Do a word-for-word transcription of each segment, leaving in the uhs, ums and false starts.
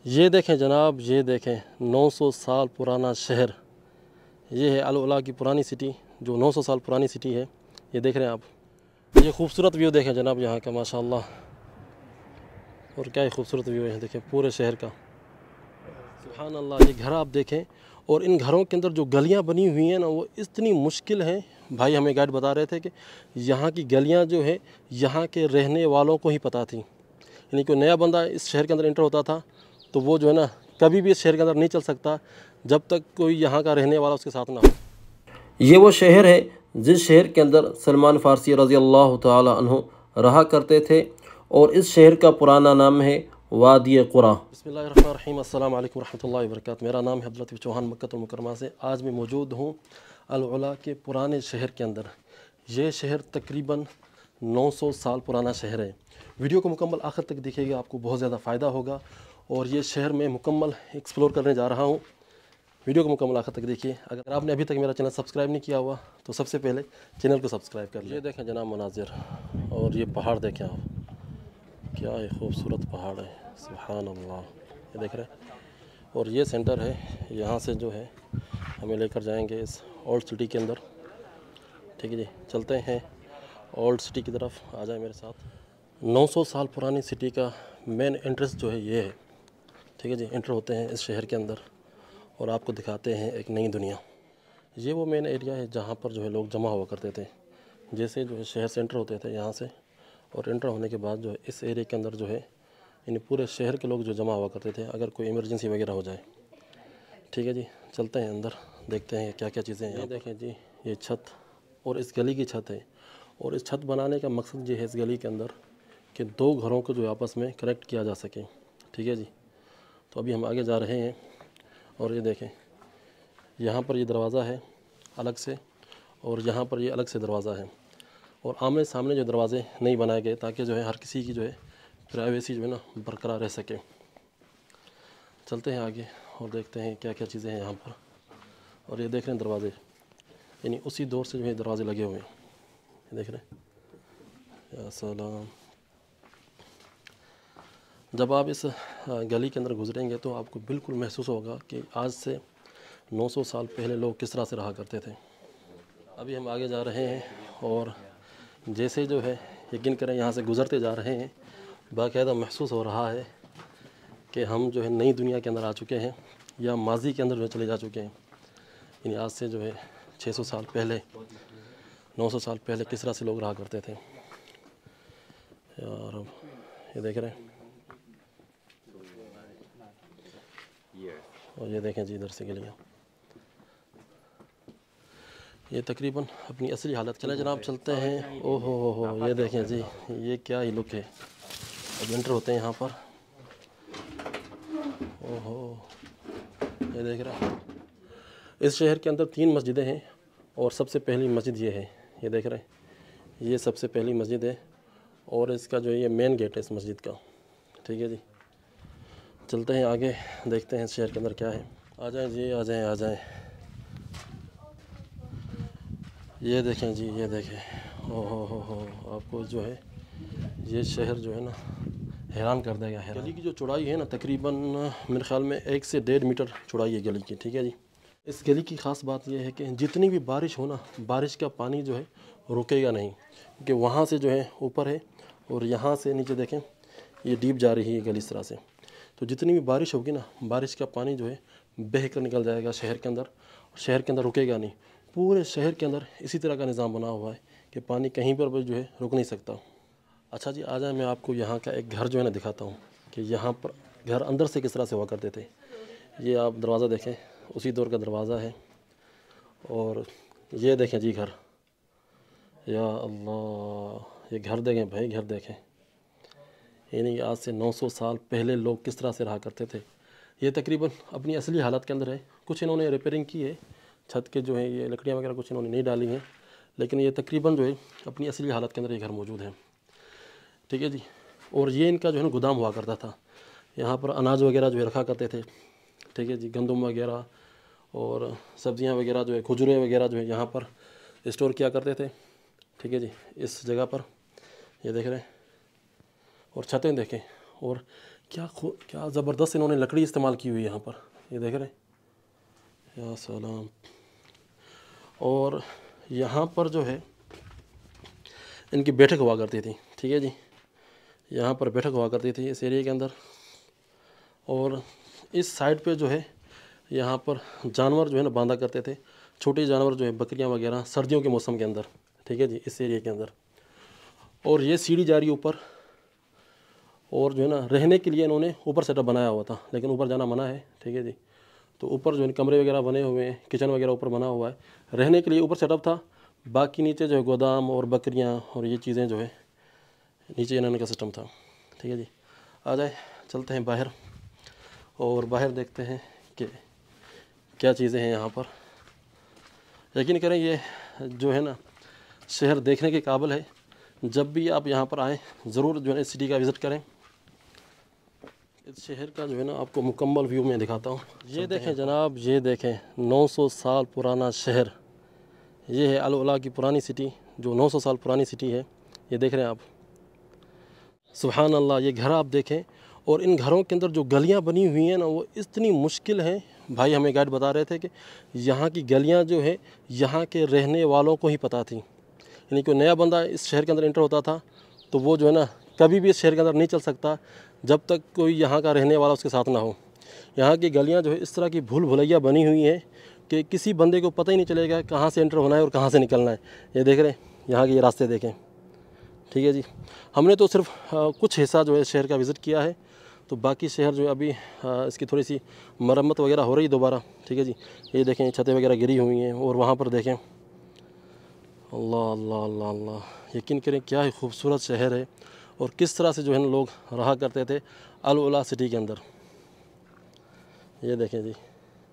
ये देखें जनाब, ये देखें नौ सौ साल पुराना शहर। ये है अल उला की पुरानी सिटी, जो नौ सौ साल पुरानी सिटी है। ये देख रहे हैं आप। ये खूबसूरत व्यू देखें जनाब यहाँ का, माशाल्लाह। और क्या ही खूबसूरत व्यू है, देखें पूरे शहर का। सुभान अल्लाह। ये घर आप देखें, और इन घरों के अंदर जो गलियाँ बनी हुई हैं ना, वो इतनी मुश्किल हैं। भाई हमें गाइड बता रहे थे कि यहाँ की गलियाँ जो है यहाँ के रहने वालों को ही पता थी। यानी कोई नया बंदा इस शहर के अंदर एंटर होता था तो वो जो है ना कभी भी इस शहर के अंदर नहीं चल सकता जब तक कोई यहाँ का रहने वाला उसके साथ ना हो। ये वो शहर है जिस शहर के अंदर सलमान फ़ारसी रज़ी अल्लाह ताला अन्हु रहा करते थे, और इस शहर का पुराना नाम है वादी क़ुरा। बिस्मिल्लाहिर्रहमानिर्रहीम, अस्सलाम वालेकुम रहमतुल्लाहि व बरकातहू। मेरा नाम है अब्दुल लतीफ़ चौहान, मक्का मुकरमा से। आज मैं मौजूद हूँ अल उला के पुराने शहर के अंदर। ये शहर तकरीबन नौ सौ साल पुराना शहर है। वीडियो को मुकम्मल आखिर तक देखिएगा, आपको बहुत ज़्यादा फ़ायदा होगा। और ये शहर में मुकम्मल एक्सप्लोर करने जा रहा हूँ। वीडियो को मुकम्मल आखिर तक देखिए। अगर आपने अभी तक मेरा चैनल सब्सक्राइब नहीं किया हुआ तो सबसे पहले चैनल को सब्सक्राइब कर लीजिए। ये देखें जनाब मनाजिर, और ये पहाड़ देखें आप, क्या ही खूबसूरत पहाड़ है, सुभान अल्लाह। ये देख रहे हैं। और ये सेंटर है, यहाँ से जो है हमें लेकर जाएंगे इस ओल्ड सिटी के अंदर। ठीक है जी, चलते हैं ओल्ड सिटी की तरफ, आ जाए मेरे साथ। नौ सौ साल पुरानी सिटी का मेन एंट्रेंस जो है ये है। ठीक है जी, एंटर होते हैं इस शहर के अंदर और आपको दिखाते हैं एक नई दुनिया। ये वो मेन एरिया है जहाँ पर जो है लोग जमा हुआ करते थे। जैसे जो है शहर से एंटर होते थे यहाँ से, और एंटर होने के बाद जो है इस एरिया के अंदर जो है यानी पूरे शहर के लोग जो जमा हुआ करते थे अगर कोई इमरजेंसी वगैरह हो जाए। ठीक है जी, चलते हैं अंदर, देखते हैं क्या क्या चीज़ें हैं। ये देखें जी, ये छत, और इस गली की छत है। और इस छत बनाने का मकसद ये है इस गली के अंदर कि दो घरों को जो आपस में कनेक्ट किया जा सके। ठीक है जी, तो अभी हम आगे जा रहे हैं। और ये देखें, यहाँ पर ये दरवाज़ा है अलग से, और यहाँ पर ये अलग से दरवाज़ा है। और आमने सामने जो दरवाज़े नहीं बनाए गए ताकि जो है हर किसी की जो है प्राइवेसी जो है ना बरकरार रह सके। चलते हैं आगे और देखते हैं क्या क्या चीज़ें हैं यहाँ पर। और ये देख रहे हैं दरवाज़े, यानी उसी दौर से जो है दरवाज़े लगे हुए हैं। ये देख रहे हैं, या सलाम। जब आप इस गली के अंदर गुजरेंगे तो आपको बिल्कुल महसूस होगा कि आज से नौ सौ साल पहले लोग किस तरह से रहा करते थे। अभी हम आगे जा रहे हैं, और जैसे जो है यकीन करें यहाँ से गुज़रते जा रहे हैं, बाकायदा महसूस हो रहा है कि हम जो है नई दुनिया के अंदर आ चुके हैं, या माजी के अंदर जो चले जा चुके हैं। यानी आज से जो है छः सौ साल पहले, नौ सौ साल पहले किस तरह से लोग रहा करते थे। और ये देख रहे हैं, और ये देखें जी इधर से गलियाँ, ये तकरीबन अपनी असली हालत। चले जनाब, चलते हैं। ओहो हो हो, ये देखें जी, ये क्या ही लुक है। अब एंटर होते हैं यहाँ पर। ओहो, ये देख रहा है। इस शहर के अंदर तीन मस्जिदें हैं, और सबसे पहली मस्जिद ये है। ये देख रहे हैं, ये सबसे पहली मस्जिद है, और इसका जो ये मेन गेट है इस मस्जिद का। ठीक है जी, चलते हैं आगे, देखते हैं इस शहर के अंदर क्या है। आ जाएं जी, आ जाएं आ जाएं। ये देखें जी, ये देखें। ओहो हो हो, आपको जो है ये शहर जो है ना हैरान कर देगा, हैरान। गली की जो चौड़ाई है ना तकरीबन मेरे ख़्याल में एक से डेढ़ मीटर चौड़ाई है गली की। ठीक है जी, इस गली की ख़ास बात यह है कि जितनी भी बारिश हो ना, बारिश का पानी जो है रुकेगा नहीं, क्योंकि वहाँ से जो है ऊपर है और यहाँ से नीचे देखें ये डीप जा रही है गली इस तरह से। तो जितनी भी बारिश होगी ना, बारिश का पानी जो है बह कर निकल जाएगा शहर के अंदर, और शहर के अंदर रुकेगा नहीं। पूरे शहर के अंदर इसी तरह का निज़ाम बना हुआ है कि पानी कहीं पर भी जो है रुक नहीं सकता। अच्छा जी, आ जाए, मैं आपको यहाँ का एक घर जो है ना दिखाता हूँ कि यहाँ पर घर अंदर से किस तरह से हुआ करते थे। ये आप दरवाज़ा देखें, उसी दौर का दरवाज़ा है। और ये देखें जी घर, या अल्लाह, ये घर देखें भाई, घर देखें। यानी आज से नौ सौ साल पहले लोग किस तरह से रहा करते थे। ये तकरीबन अपनी असली हालत के अंदर है। कुछ इन्होंने रिपेयरिंग की है, छत के जो है ये लकड़ियाँ वगैरह कुछ इन्होंने नहीं डाली हैं, लेकिन ये तकरीबन जो है अपनी असली हालत के अंदर ये घर मौजूद है। ठीक है जी, और ये इनका जो है ना गोदाम हुआ करता था। यहाँ पर अनाज वगैरह जो है रखा करते थे। ठीक है जी, गंदम वगैरह और सब्ज़ियाँ वगैरह जो है, खजूरें वगैरह जो है यहाँ पर स्टोर किया करते थे। ठीक है जी, इस जगह पर ये देख रहे हैं। और छतें देखें, और क्या क्या ज़बरदस्त इन्होंने लकड़ी इस्तेमाल की हुई है यहाँ पर, ये देख रहे हैं, या सलाम। और यहाँ पर जो है इनकी बैठक हुआ करती थी, ठीक है जी, यहाँ पर बैठक हुआ करती थी इस एरिया के अंदर। और इस साइड पे जो है यहाँ पर जानवर जो है ना बांधा करते थे, छोटे जानवर जो है बकरियाँ वगैरह, सर्दियों के मौसम के अंदर, ठीक है जी, इस एरिया के अंदर। और ये सीढ़ी जा रही ऊपर, और जो है ना रहने के लिए इन्होंने ऊपर सेटअप बनाया हुआ था, लेकिन ऊपर जाना मना है, ठीक है जी। तो ऊपर जो है कमरे वगैरह बने हुए हैं, किचन वगैरह ऊपर बना हुआ है, रहने के लिए ऊपर सेटअप था। बाकी नीचे जो है गोदाम और बकरियां और ये चीज़ें जो है नीचे इन्होंने का सिस्टम था, ठीक है जी। आ जाए चलते हैं बाहर और बाहर देखते हैं कि क्या चीज़ें हैं यहाँ पर। यकीन करें ये जो है ना शहर देखने के काबिल है। जब भी आप यहाँ पर आएँ ज़रूर जो है इस सिटी का विज़िट करें। इस शहर का जो है ना आपको मुकम्मल व्यू में दिखाता हूँ। ये देखें जनाब, ये देखें नौ सौ साल पुराना शहर। ये है अल उला की पुरानी सिटी, जो नौ सौ साल पुरानी सिटी है। ये देख रहे हैं आप, सुभान अल्लाह। ये घर आप देखें, और इन घरों के अंदर जो गलियाँ बनी हुई हैं ना वो इतनी मुश्किल हैं। भाई हमें गाइड बता रहे थे कि यहाँ की गलियाँ जो है यहाँ के रहने वालों को ही पता थी। यानी कोई नया बंदा इस शहर के अंदर एंटर होता था तो वो जो है ना कभी भी इस शहर के अंदर नहीं चल सकता जब तक कोई यहाँ का रहने वाला उसके साथ ना हो। यहाँ की गलियाँ जो है इस तरह की भूल भुलैया बनी हुई हैं कि किसी बंदे को पता ही नहीं चलेगा कहाँ से एंटर होना है और कहाँ से निकलना है। ये देख रहे हैं यहाँ के ये रास्ते देखें, ठीक है जी। हमने तो सिर्फ कुछ हिस्सा जो है शहर का विज़िट किया है, तो बाकी शहर जो है अभी इसकी थोड़ी सी मरम्मत वगैरह हो रही है दोबारा, ठीक है जी। ये देखें छतें वगैरह गिरी हुई हैं, और वहाँ पर देखें, अल्लाह अल्लाह अल्लाह अल्लाह, यकीन करें क्या ही खूबसूरत शहर है। और किस तरह से जो है ना लोग रहा करते थे अल उला सिटी के अंदर। ये देखें जी,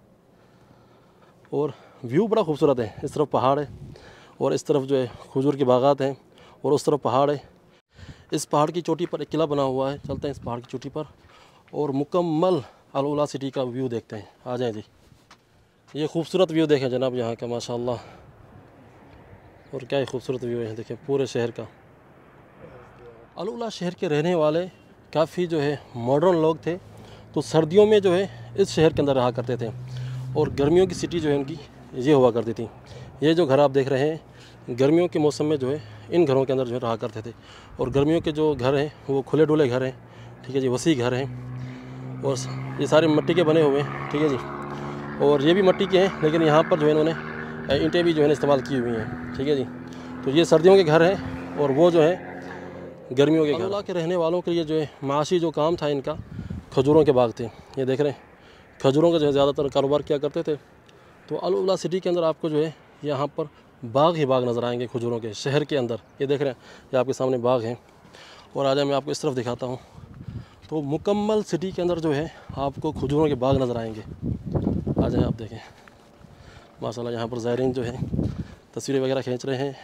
और व्यू बड़ा खूबसूरत है। इस तरफ पहाड़ है और इस तरफ जो है खजूर के बागात हैं, और उस तरफ पहाड़ है। इस पहाड़ की चोटी पर एक किला बना हुआ है। चलते हैं इस पहाड़ की चोटी पर और मुकम्मल अल उला सिटी का व्यू देखते हैं। आ जाएं जी। ये खूबसूरत व्यू देखें जनाब यहाँ का, माशाअल्लाह। और क्या ही खूबसूरत व्यू है, देखें पूरे शहर का। अल उला शहर के रहने वाले काफ़ी जो है मॉडर्न लोग थे, तो सर्दियों में जो है इस शहर के अंदर रहा करते थे, और गर्मियों की सिटी जो है उनकी ये हुआ करती थी। ये जो घर आप देख रहे हैं गर्मियों के मौसम में जो है इन घरों के अंदर जो है रहा करते थे। और गर्मियों के जो घर हैं वो खुले डुले घर हैं, ठीक है जी, वसी घर हैं, और ये सारे मिट्टी के बने हुए हैं, ठीक है जी। और ये भी मिट्टी के हैं, लेकिन यहाँ पर जो है इन्होंने ईंटें भी जो है इस्तेमाल की हुई हैं, ठीक है जी। तो ये सर्दियों के घर हैं, और वो जो है गर्मियों के घर। अल उला के रहने वालों के लिए जो है माशी जो काम था इनका खजूरों के बाग थे। ये देख रहे हैं खजूरों का जो है ज़्यादातर कारोबार किया करते थे। तो अल उला सिटी के अंदर आपको जो है यहाँ पर बाग ही बाग नज़र आएंगे खजूरों के, शहर के अंदर। ये देख रहे हैं ये आपके सामने बाग हैं। और आज मैं आपको इस तरफ दिखाता हूँ, तो मुकम्मल सिटी के अंदर जो है आपको खजूरों के बाग नज़र आएंगे। आ जाए आप देखें, माशाल्लाह। यहाँ पर ज़ायरीन जो है तस्वीरें वगैरह खींच रहे हैं।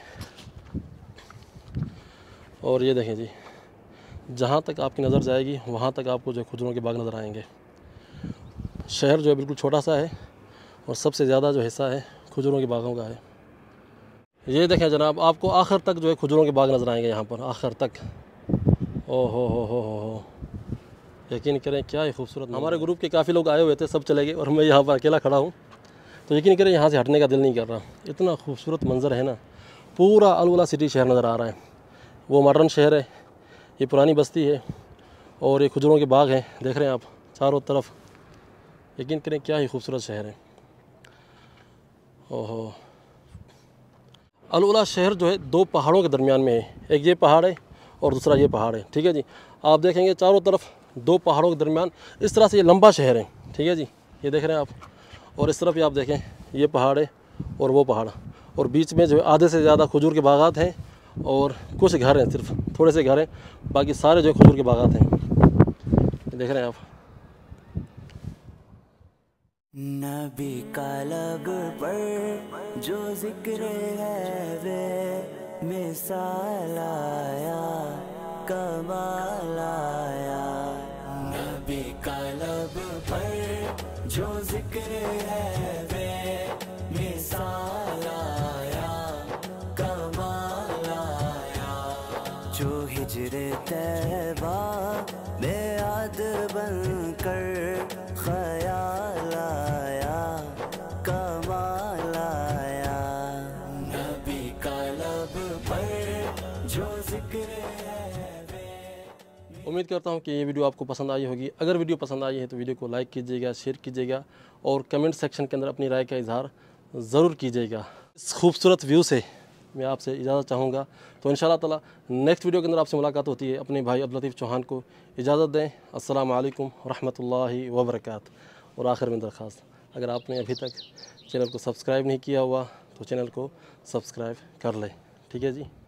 और ये देखें जी, जहाँ तक आपकी नज़र जाएगी वहाँ तक आपको जो खजूरों के बाग नज़र आएंगे। शहर जो है बिल्कुल छोटा सा है, और सबसे ज़्यादा जो हिस्सा है खजूरों के बागों का है। ये देखें जनाब, आपको आखिर तक जो है खजूरों के बाग नज़र आएंगे यहाँ पर, आखिर तक। ओ हो हो हो हो, यकीन करें क्या ही खूबसूरत। हमारे ग्रुप के काफ़ी लोग आए हुए थे, सब चले गए, और मैं यहाँ पर अकेला खड़ा हूँ। तो यकीन करें यहाँ से हटने का दिल नहीं कर रहा। इतना खूबसूरत मंजर है ना, पूरा अल उला सिटी शहर नज़र आ रहा है। वो मॉडर्न शहर है, ये पुरानी बस्ती है, और ये खजूरों के बाग हैं, देख रहे हैं आप चारों तरफ। यकीन करें क्या ही खूबसूरत शहर है। ओहो, अल उला शहर जो है दो पहाड़ों के दरमियान में है। एक ये पहाड़ है और दूसरा ये पहाड़ है, ठीक है जी। आप देखेंगे चारों तरफ दो पहाड़ों के दरमियान इस तरह से ये लंबा शहर है, ठीक है जी। ये देख रहे हैं आप। और इस तरफ भी आप देखें ये पहाड़ है और वो पहाड़, और बीच में जो है आधे से ज़्यादा खजूर के बागात हैं, और कुछ घर हैं, सिर्फ थोड़े से घर हैं, बाकी सारे जो है खजूर के बागात हैं। ये देख रहे हैं आप। नबी का लब पर जो जिक्र है वे मिसाल आया, कमाल आया। नबी का लब पर जो जिक्र है वे मिसाल आया, कमाल आया। जो हिजरे तैबा में याद कर ख्याल आया, कमाल आया। नबी का लब पर जो जिक्र है। उम्मीद करता हूँ कि ये वीडियो आपको पसंद आई होगी। अगर वीडियो पसंद आई है तो वीडियो को लाइक कीजिएगा, शेयर कीजिएगा और कमेंट सेक्शन के अंदर अपनी राय का इजहार ज़रूर कीजिएगा। इस खूबसूरत व्यू से मैं आपसे इजाज़त चाहूँगा। तो इंशाअल्लाह ताला नेक्स्ट वीडियो के अंदर आपसे मुलाकात होती है। अपने भाई अब्दुल लतीफ़ चौहान को इजाज़त दें। अस्सलामु अलैकुम रहमतुल्लाहि व बरकातहू। और आखिर में दरख्वास्त, अगर आपने अभी तक चैनल को सब्सक्राइब नहीं किया हुआ तो चैनल को सब्सक्राइब कर लें। ठीक है जी।